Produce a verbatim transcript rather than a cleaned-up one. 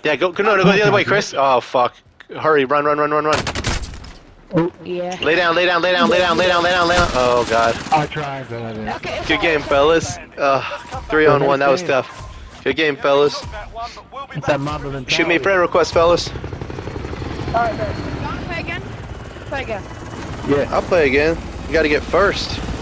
Yeah, go, go no, no, go the other way, Chris. Oh fuck! Hurry, run, run, run, run, run. Oh. Yeah. Lay down, lay down, lay down, lay down, lay down, lay down, lay down. Oh god. I tried, but I didn't. Okay, Good game, fellas. Uh, three on one. That was tough. Good game, fellas. It's that Mamba mentality. Shoot me a friend request, fellas. Alright, man. You wanna play again? Play again. Yeah. I'll play again. You gotta get first.